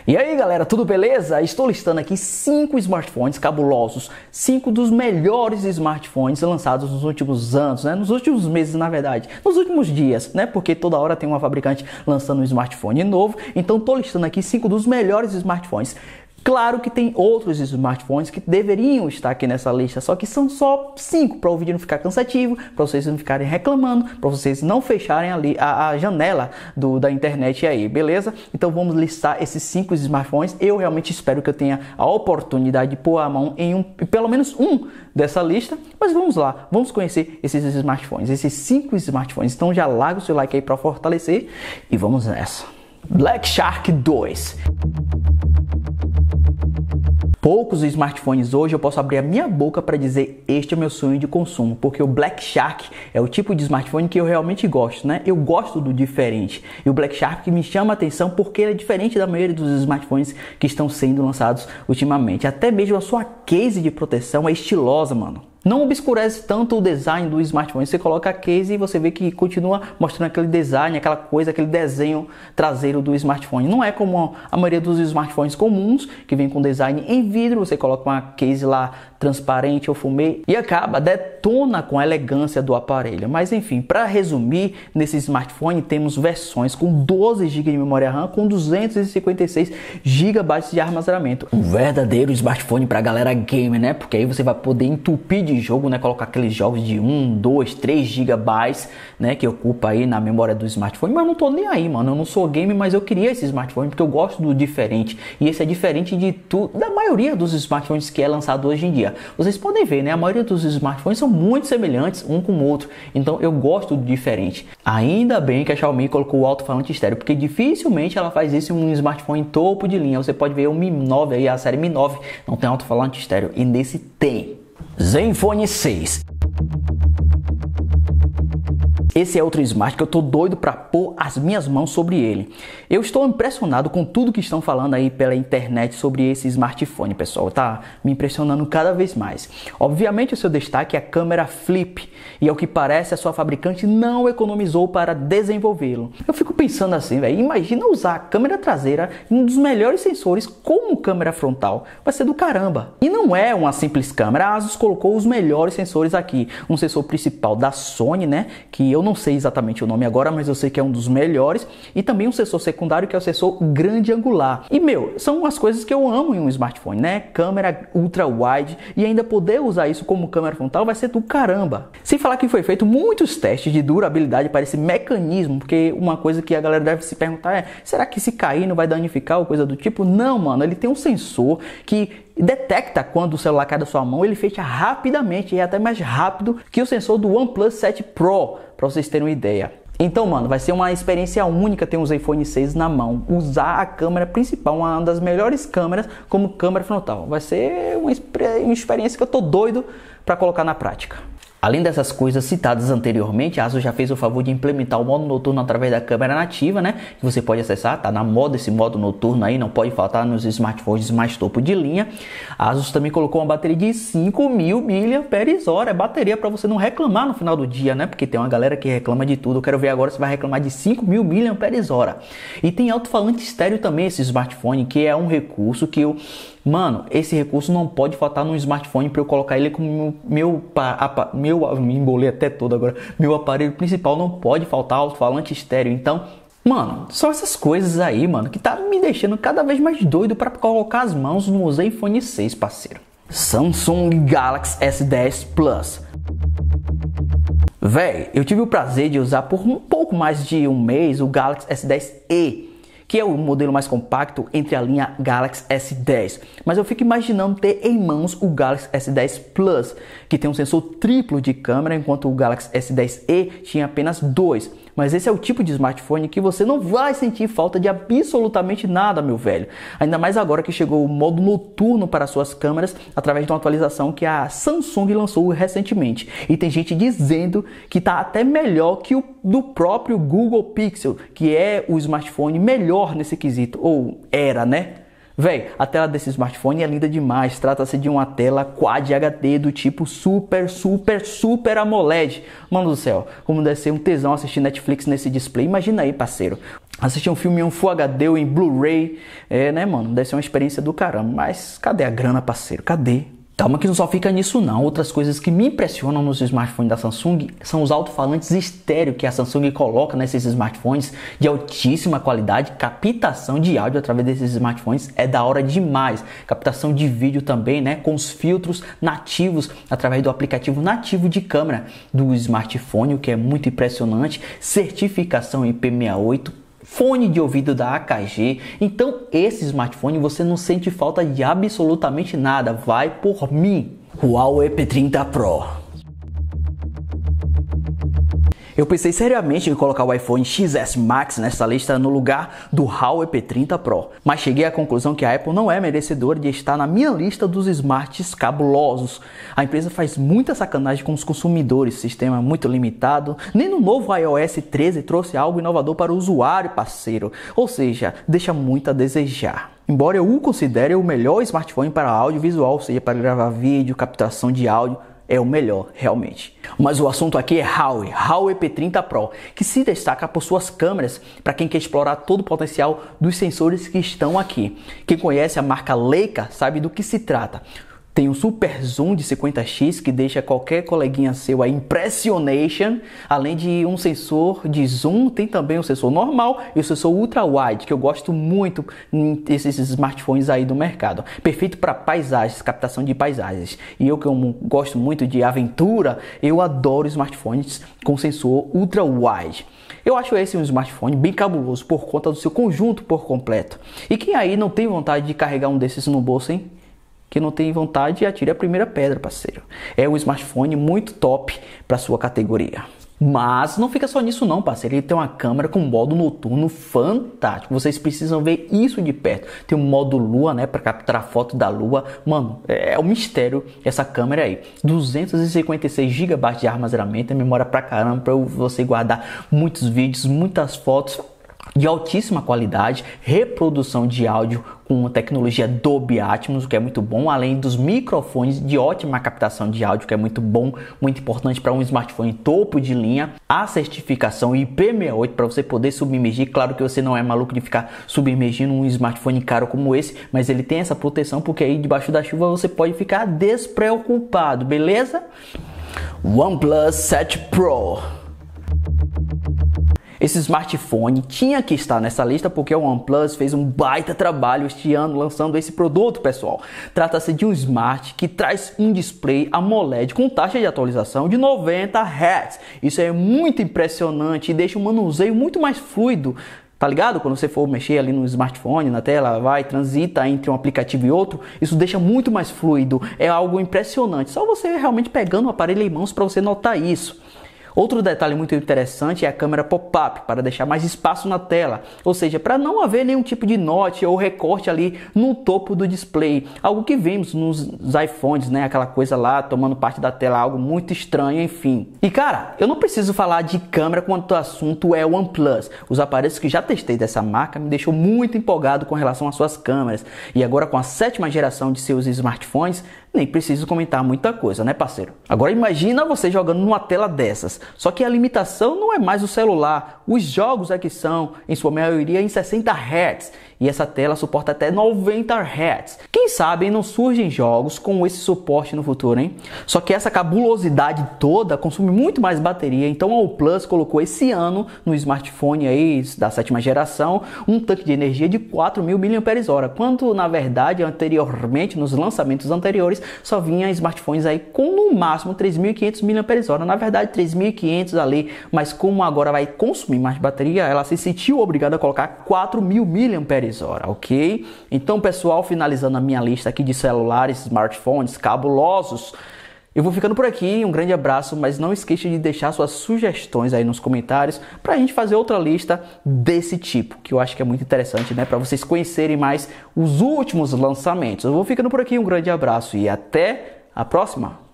E aí galera, tudo beleza? Estou listando aqui 5 smartphones cabulosos, 5 dos melhores smartphones lançados nos últimos anos, né? Nos últimos meses na verdade, nos últimos dias, né? Porque toda hora tem uma fabricante lançando um smartphone novo, então estou listando aqui 5 dos melhores smartphones. Claro que tem outros smartphones que deveriam estar aqui nessa lista, só que são só 5 para o vídeo não ficar cansativo, para vocês não ficarem reclamando, para vocês não fecharem ali a janela da internet aí, beleza? Então vamos listar esses 5 smartphones. Eu realmente espero que eu tenha a oportunidade de pôr a mão em pelo menos um dessa lista, mas vamos lá, vamos conhecer esses smartphones, esses 5 smartphones. Então já larga o seu like aí para fortalecer e vamos nessa. Black Shark 2. Poucos smartphones hoje eu posso abrir a minha boca para dizer este é meu sonho de consumo, porque o Black Shark é o tipo de smartphone que eu realmente gosto, né? Eu gosto do diferente. E o Black Shark me chama a atenção porque ele é diferente da maioria dos smartphones que estão sendo lançados ultimamente. Até mesmo a sua case de proteção é estilosa, mano. Não obscurece tanto o design do smartphone. Você coloca a case e você vê que continua mostrando aquele design, aquela coisa, aquele desenho traseiro do smartphone. Não é como a maioria dos smartphones comuns, que vem com design em vidro, você coloca uma case lá transparente ou fumê e detona com a elegância do aparelho. Mas enfim, para resumir, nesse smartphone temos versões com 12 GB de memória RAM com 256 GB de armazenamento. Um verdadeiro smartphone para galera gamer, né? Porque aí você vai poder entupir de jogo, né? Colocar aqueles jogos de 1, 2, 3 GB, né? Que ocupa aí na memória do smartphone. Mas eu não tô nem aí, mano. Eu não sou gamer, mas eu queria esse smartphone porque eu gosto do diferente. E esse é diferente de tudo, da maioria dos smartphones que é lançado hoje em dia. Vocês podem ver, né? A maioria dos smartphones são muito semelhantes um com o outro. Então eu gosto do diferente. Ainda bem que a Xiaomi colocou o alto-falante estéreo, porque dificilmente ela faz isso em um smartphone topo de linha. Você pode ver o Mi 9 aí, a série Mi 9 não tem alto-falante estéreo. E nesse tem. Zenfone 6. Esse é outro smart que eu tô doido para pôr as minhas mãos sobre ele. Eu estou impressionado com tudo que estão falando aí pela internet sobre esse smartphone, pessoal. Tá me impressionando cada vez mais. Obviamente o seu destaque é a câmera flip. E ao que parece a sua fabricante não economizou para desenvolvê-lo. Eu fico pensando assim, velho. Imagina usar a câmera traseira em um dos melhores sensores como câmera frontal. Vai ser do caramba. E não é uma simples câmera. A Asus colocou os melhores sensores aqui. Um sensor principal da Sony, né? Que eu não sei exatamente o nome agora, mas eu sei que é um dos melhores. E também um sensor secundário que é o sensor grande angular. E são as coisas que eu amo em um smartphone, né? Câmera ultra wide e ainda poder usar isso como câmera frontal vai ser do caramba. Sem falar que foi feito muitos testes de durabilidade para esse mecanismo, porque uma coisa que a galera deve se perguntar é: será que se cair não vai danificar ou coisa do tipo? Não, mano, ele tem um sensor que detecta quando o celular cai da sua mão, ele fecha rapidamente e é até mais rápido que o sensor do OnePlus 7 Pro, para vocês terem uma ideia. Então, mano, vai ser uma experiência única ter um Zenfone 6 na mão, usar a câmera principal, uma das melhores câmeras, como câmera frontal. Vai ser uma experiência que eu tô doido para colocar na prática. Além dessas coisas citadas anteriormente, a Asus já fez o favor de implementar o modo noturno através da câmera nativa, né? Que você pode acessar, tá na moda esse modo noturno aí, não pode faltar nos smartphones mais topo de linha. A Asus também colocou uma bateria de 5.000 mAh, é bateria para você não reclamar no final do dia, né? Porque tem uma galera que reclama de tudo, eu quero ver agora se vai reclamar de 5.000 mAh. E tem alto-falante estéreo também esse smartphone, que é um recurso que mano, esse recurso não pode faltar no smartphone para eu colocar ele como me embolei até todo agora. Meu aparelho principal não pode faltar alto-falante estéreo. Então, mano, são essas coisas aí, mano, que tá me deixando cada vez mais doido para colocar as mãos no Zenfone 6, parceiro. Samsung Galaxy S10 Plus. Véi, eu tive o prazer de usar por um pouco mais de um mês o Galaxy S10e, que é o modelo mais compacto entre a linha Galaxy S10. Mas eu fico imaginando ter em mãos o Galaxy S10 Plus, que tem um sensor triplo de câmera, enquanto o Galaxy S10e tinha apenas 2. Mas esse é o tipo de smartphone que você não vai sentir falta de absolutamente nada, meu velho. Ainda mais agora que chegou o modo noturno para suas câmeras através de uma atualização que a Samsung lançou recentemente. E tem gente dizendo que está até melhor que o do próprio Google Pixel, que é o smartphone melhor nesse quesito. Ou era, né? Véi, a tela desse smartphone é linda demais. Trata-se de uma tela Quad HD do tipo Super AMOLED. Mano do céu, como deve ser um tesão assistir Netflix nesse display. Imagina aí, parceiro. Assistir um filme em um Full HD ou em Blu-ray. Né, mano? Deve ser uma experiência do caramba. Mas cadê a grana, parceiro? Cadê? Calma que não só fica nisso não. Outras coisas que me impressionam nos smartphones da Samsung são os alto-falantes estéreo que a Samsung coloca nesses smartphones de altíssima qualidade. Captação de áudio através desses smartphones é da hora demais. Captação de vídeo também, né? Com os filtros nativos através do aplicativo nativo de câmera do smartphone, o que é muito impressionante. Certificação IP68. Fone de ouvido da AKG. Então esse smartphone você não sente falta de absolutamente nada. Vai por mim. Huawei P30 Pro. Eu pensei seriamente em colocar o iPhone XS Max nessa lista no lugar do Huawei P30 Pro, mas cheguei à conclusão que a Apple não é merecedora de estar na minha lista dos smarts cabulosos. A empresa faz muita sacanagem com os consumidores, sistema muito limitado. Nem no novo iOS 13 trouxe algo inovador para o usuário, parceiro. Ou seja, deixa muito a desejar. Embora eu o considere o melhor smartphone para audiovisual, seja para gravar vídeo, captação de áudio, é o melhor, realmente. Mas o assunto aqui é Huawei P30 Pro, que se destaca por suas câmeras, para quem quer explorar todo o potencial dos sensores que estão aqui. Quem conhece a marca Leica sabe do que se trata. Tem um super zoom de 50x que deixa qualquer coleguinha seu aí impressionation. Além de um sensor de zoom, tem também o sensor normal e o sensor ultra wide, que eu gosto muito desses smartphones aí do mercado. Perfeito para paisagens, captação de paisagens. E eu que gosto muito de aventura, eu adoro smartphones com sensor ultra wide. Eu acho esse um smartphone bem cabuloso por conta do seu conjunto por completo. E quem aí não tem vontade de carregar um desses no bolso, hein? Que não tem vontade, atire a primeira pedra, parceiro. É um smartphone muito top para sua categoria. Mas não fica só nisso não, parceiro. Ele tem uma câmera com modo noturno fantástico. Vocês precisam ver isso de perto. Tem um modo lua, né, para capturar foto da lua. Mano, é um mistério essa câmera aí. 256 GB de armazenamento, é memória pra caramba para você guardar muitos vídeos, muitas fotos de altíssima qualidade, reprodução de áudio com tecnologia Dolby Atmos, o que é muito bom, além dos microfones de ótima captação de áudio, que é muito bom, muito importante para um smartphone topo de linha, a certificação IP68 para você poder submergir. Claro que você não é maluco de ficar submergindo um smartphone caro como esse, mas ele tem essa proteção porque aí debaixo da chuva você pode ficar despreocupado, beleza? OnePlus 7 Pro. Esse smartphone tinha que estar nessa lista porque o OnePlus fez um baita trabalho este ano lançando esse produto, pessoal. Trata-se de um smart que traz um display AMOLED com taxa de atualização de 90 Hz. Isso é muito impressionante e deixa o manuseio muito mais fluido. Tá ligado? Quando você for mexer ali no smartphone, na tela, transita entre um aplicativo e outro, isso deixa muito mais fluido. É algo impressionante. Só você realmente pegando o aparelho em mãos para você notar isso. Outro detalhe muito interessante é a câmera pop-up, para deixar mais espaço na tela, ou seja, para não haver nenhum tipo de note ou recorte ali no topo do display, algo que vimos nos iPhones, né, aquela coisa lá tomando parte da tela, algo muito estranho, enfim. E cara, eu não preciso falar de câmera quando o assunto é OnePlus. Os aparelhos que já testei dessa marca me deixou muito empolgado com relação às suas câmeras, e agora com a 7ª geração de seus smartphones, nem preciso comentar muita coisa, né, parceiro? Agora imagina você jogando numa tela dessas. Só que a limitação não é mais o celular. Os jogos é que são, em sua maioria, em 60 Hz. E essa tela suporta até 90 Hz. Quem sabe não surgem jogos com esse suporte no futuro, hein? Só que essa cabulosidade toda consome muito mais bateria. Então a OnePlus colocou esse ano no smartphone aí da 7ª geração um tanque de energia de 4.000 mAh. Quando na verdade anteriormente, nos lançamentos anteriores, só vinha smartphones aí com no máximo 3.500 mAh. Na verdade 3.500 ali, mas como agora vai consumir mais bateria, ela se sentiu obrigada a colocar 4.000 mAh. Ok? Então, pessoal, finalizando a minha lista aqui de celulares, smartphones cabulosos, eu vou ficando por aqui. Um grande abraço, mas não esqueça de deixar suas sugestões aí nos comentários para a gente fazer outra lista desse tipo, que eu acho que é muito interessante, né? Para vocês conhecerem mais os últimos lançamentos. Eu vou ficando por aqui. Um grande abraço e até a próxima!